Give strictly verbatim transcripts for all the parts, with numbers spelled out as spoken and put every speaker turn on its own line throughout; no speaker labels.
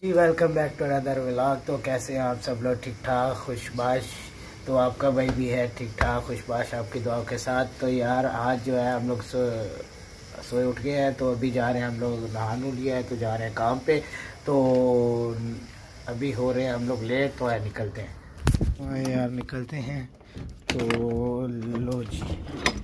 Welcome back to another vlog. तो कैसे हैं आप सब लोग? ठीक ठाक खुशबाश। तो आपका भाई भी है ठीक ठाक खुशबाश आपकी दुआओं के साथ। तो यार आज जो है हम लोग सो सोए उठ गए हैं, तो अभी जा रहे हैं हम लोग, नहा नू लिया है तो जा रहे हैं काम पे। तो अभी हो रहे हैं हम लोग लेट, तो है निकलते हैं। तो यार निकलते हैं। तो लो जी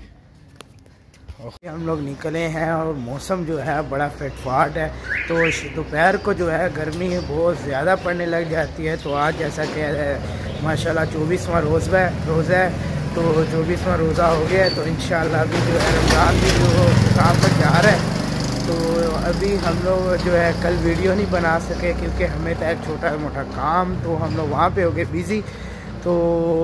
हम लोग निकले हैं और मौसम जो है बड़ा फिटफाट है। तो दोपहर को जो है गर्मी बहुत ज़्यादा पड़ने लग जाती है। तो आज जैसा कि माशाल्लाह चौबीसवां रोज़ा है रोज़ा है तो चौबीसवां रोज़ा हो गया है। तो इंशाल्लाह अभी जो है रमज़ान भी जो काम पर जा रहा है। तो अभी हम लोग जो है कल वीडियो नहीं बना सके क्योंकि हमें था एक छोटा मोटा काम, तो हम लोग वहाँ पे हो गए बिज़ी। तो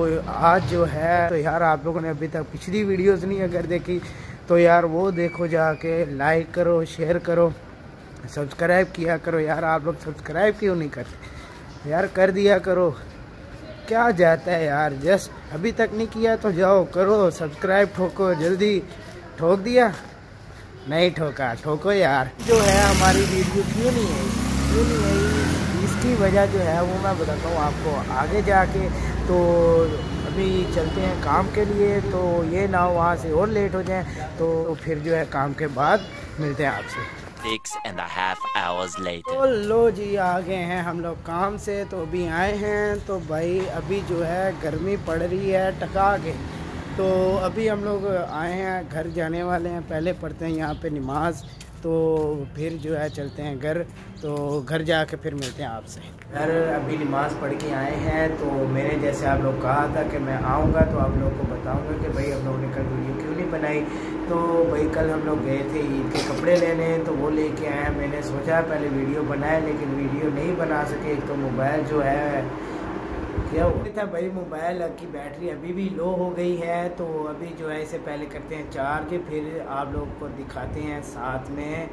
आज जो है तो यार आप लोगों ने अभी तक पिछली वीडियोज़ नहीं अगर देखी तो यार वो देखो जाके, लाइक करो, शेयर करो, सब्सक्राइब किया करो। यार आप लोग सब्सक्राइब क्यों नहीं करते यार? कर दिया करो, क्या जाता है यार। जस्ट अभी तक नहीं किया तो जाओ करो सब्सक्राइब, ठोको जल्दी। ठोक दिया? नहीं ठोका, ठोको यार। जो है हमारी वीडियो क्यों नहीं है क्यों नहीं है इसकी वजह जो है वो मैं बताता हूँ आपको आगे जाके। तो अभी चलते हैं काम के लिए, तो ये ना हो वहाँ से और लेट हो जाए। तो फिर जो है काम के बाद मिलते हैं आपसे।
Six and a half hours later.
तो लो जी आ गए हैं हम लोग काम से। तो अभी आए हैं तो भाई अभी जो है गर्मी पड़ रही है टका के। तो अभी हम लोग आए हैं, घर जाने वाले हैं। पहले पढ़ते हैं यहाँ पे नमाज, तो फिर जो है चलते हैं घर। तो घर जाके फिर मिलते हैं आपसे। घर अभी नमाज पढ़ के आए हैं। तो मैंने जैसे आप लोग कहा था कि मैं आऊँगा तो आप लोगों को बताऊँगा कि भाई हम लोगों ने कल वीडियो क्यों नहीं बनाई। तो भाई कल हम लोग गए थे ईद के कपड़े लेने, तो वो लेके आए हैं। मैंने सोचा पहले वीडियो बनाए लेकिन वीडियो नहीं बना सके। एक तो मोबाइल जो है क्या हुआ था भाई, मोबाइल की बैटरी अभी भी लो हो गई है। तो अभी जो है इसे पहले करते हैं चार्ज, फिर आप लोग को दिखाते हैं साथ में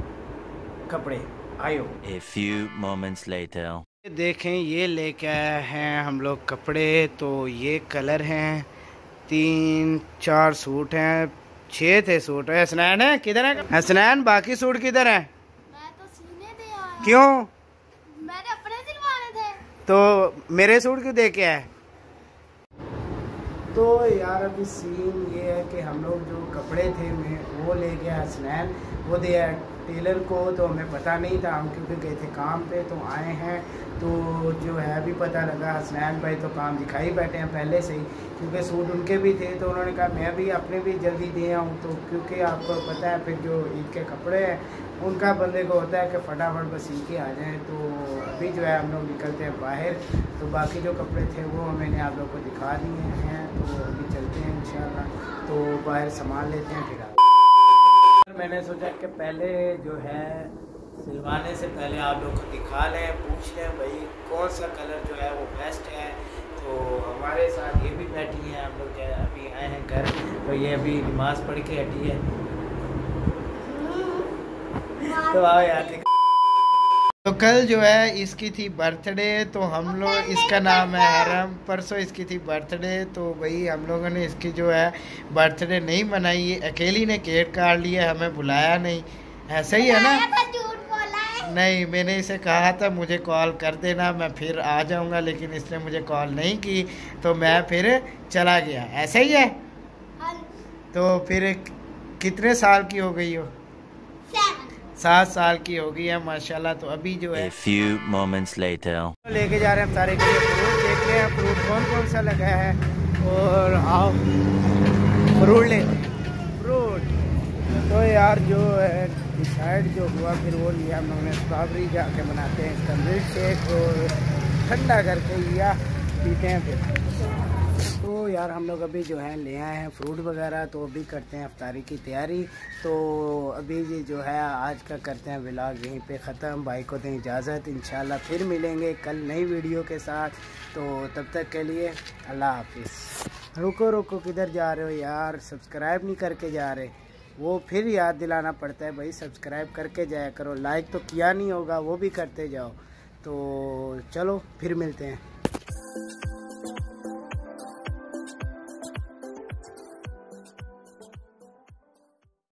कपड़े। आयो।
A few moments later.
देखें ये लेके आए हैं हम लोग कपड़े। तो ये कलर हैं, तीन चार सूट हैं, छः थे सूट। है हसनैन है किधर है? हसनैन बाकी सूट किधर है?
मैं तो सीने दे आया।
क्यों?
मैंने अपने सिलवाने थे।
तो मेरे सूट क्यों दे के आए? तो यार अभी सीन ये है कि हम लोग जो कपड़े थे मैं वो ले गया हसनैन, वो दिया टेलर को। तो हमें पता नहीं था, हम क्योंकि गए थे काम पे। तो आए हैं तो जो है अभी पता लगा हसनैन भाई तो काम दिखाई बैठे हैं पहले से ही, क्योंकि सूट उनके भी थे। तो उन्होंने कहा मैं भी अपने भी जल्दी दे आऊँ। तो क्योंकि आपको पता है फिर जो ईद के कपड़े हैं उनका बंदे को होता है कि फटाफट बस सी के आ जाएँ। तो अभी जो है हम लोग निकलते हैं बाहर। तो बाकी जो कपड़े थे वो मैंने आप लोग को दिखा दिए हैं। तो अभी चलते हैं इंशाल्लाह, तो बाहर सामान लेते हैं फिर आप। मैंने सोचा कि पहले जो है सिलवाने से पहले आप लोग को दिखा लें, पूछ लें भाई कौन सा कलर जो है वो बेस्ट है। तो हमारे साथ ये भी बैठी हैं, हम लोग अभी आए हैं घर। तो ये अभी नमाज पढ़ के हटी है। तो आओ यार। तो कल जो है इसकी थी बर्थडे, तो हम लोग, इसका नाम है हरम। परसों इसकी थी बर्थडे, तो भाई हम लोगों ने इसकी जो है बर्थडे नहीं मनाई, अकेली ने केक काट लिया, हमें बुलाया नहीं। ऐसा ही है ना?
झूठ बोला है।
नहीं, मैंने इसे कहा था मुझे कॉल कर देना, मैं फिर आ जाऊंगा, लेकिन इसने मुझे कॉल नहीं की तो मैं फिर चला गया। ऐसा ही है? तो फिर कितने साल की हो गई हो? सात साल की हो गई है माशाल्लाह। तो अभी जो है
A few moments later.
लेके जा रहे हैं सारे के लिए फ्रूट। देख रहे हैं फ्रूट कौन कौन सा लगा है, और आओ फ्रूट लेते हैं फ्रूट। तो यार जो है डिसाइड जो हुआ फिर वो लिया हम लोगों ने स्ट्रॉबेरी, जाके बनाते हैं इसका मिल्क शेक और ठंडा करके लिया, पीते हैं फिर। तो यार हम लोग अभी जो है ले आए हैं फ्रूट वगैरह, तो अभी करते हैं अफ्तारी की तैयारी। तो अभी ये जो है आज का करते हैं व्लॉग यहीं पे ख़त्म। भाई को दें इजाज़त, इंशाल्लाह फिर मिलेंगे कल नई वीडियो के साथ। तो तब तक के लिए अल्लाह हाफिज़। रुको रुको किधर जा रहे हो यार? सब्सक्राइब नहीं करके जा रहे, वो फिर याद दिलाना पड़ता है भाई, सब्सक्राइब करके जाया करो। लाइक तो किया नहीं होगा, वो भी करते जाओ। तो चलो फिर मिलते हैं।